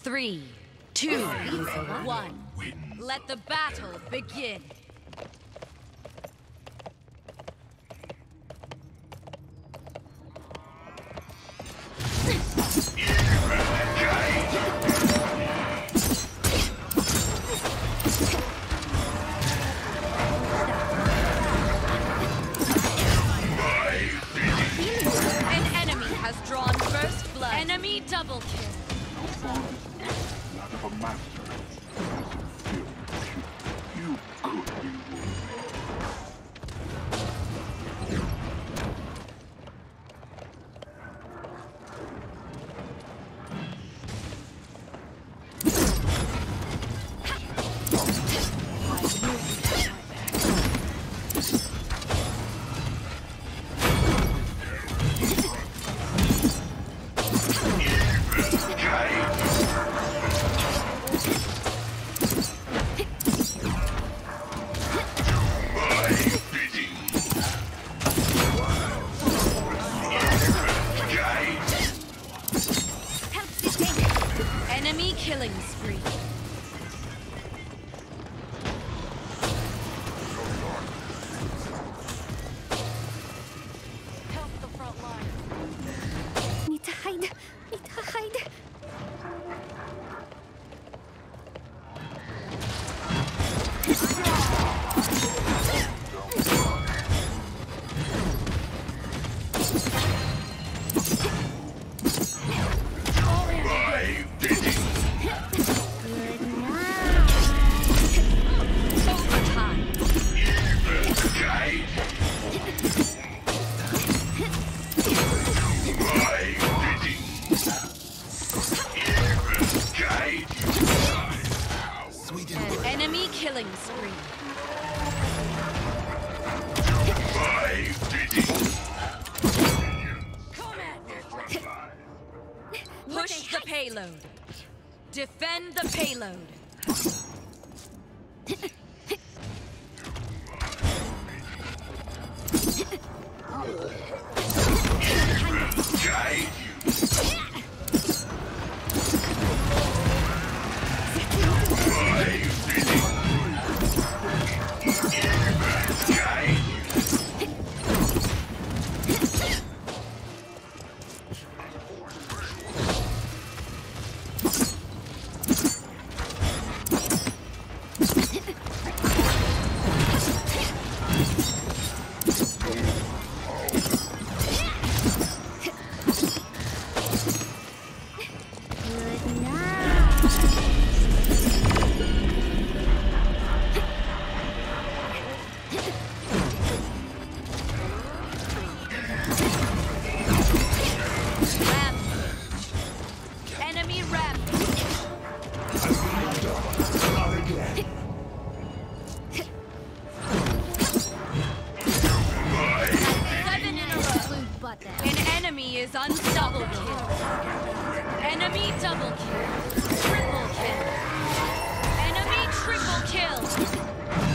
3, 2, 1. Let the battle begin. An enemy has drawn first blood. Enemy double kill. Not of a master. You could be Enemy killing spree. Help the front line. Need to hide. Need to hide. Enemy killing spree. Push the payload. Defend the payload. Enemy rampage. 7 in a row. An enemy is double kill. Enemy double kill. Triple kill. Enemy triple kill.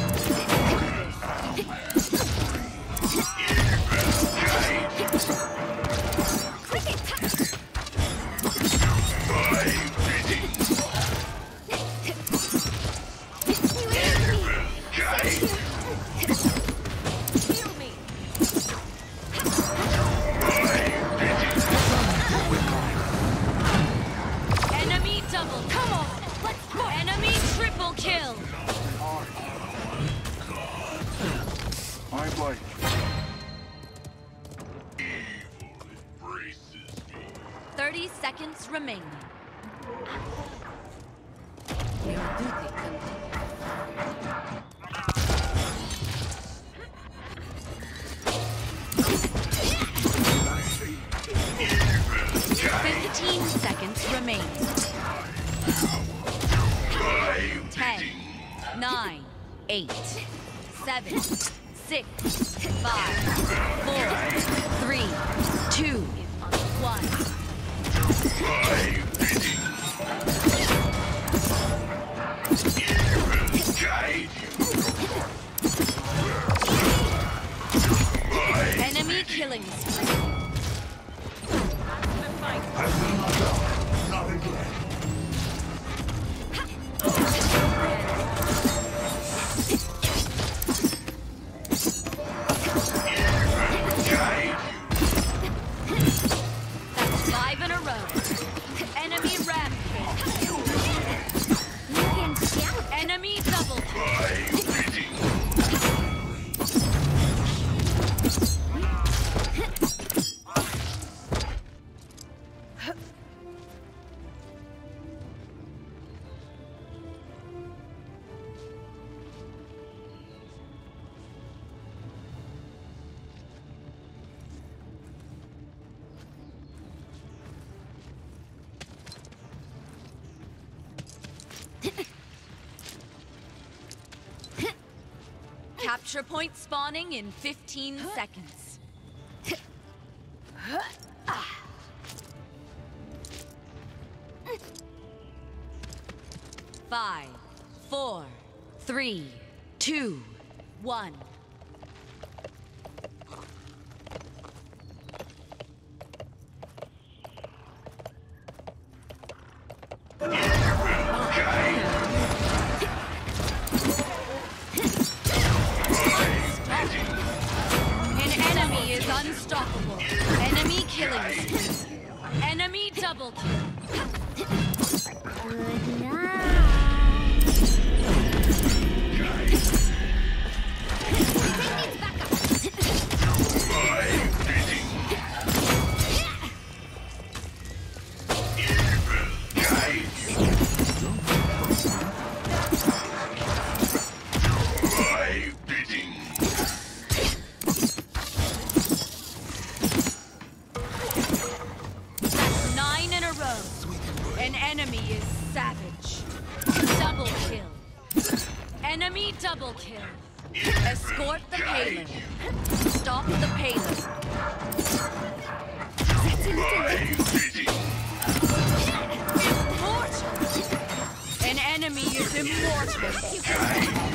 Enemy double. Come on. Let's go. Enemy triple kill. I like 30 seconds remaining. 15 seconds remaining. 10, 9, 8, 7, 6, 5, 4, 3, 2, 1. Enemy killing spree. not again. Capture point spawning in 15 seconds. 5, 4, 3, 2, 1. Unstoppable. Enemy killing spree. Enemy double kill. Good night. An enemy is savage. Double kill. Enemy double kill. Escort the payload. Stop the payload. Immortal. An enemy is immortal.